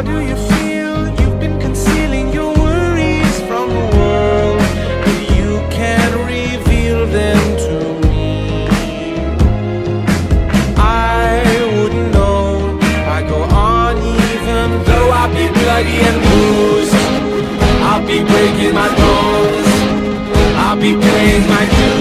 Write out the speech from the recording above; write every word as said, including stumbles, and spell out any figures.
do you feel? You've been concealing your worries from the world, but you can reveal them to me. I wouldn't know. I go on even though I'll be bloody and bruised. I'll be breaking my bones. I'll be paying my dues.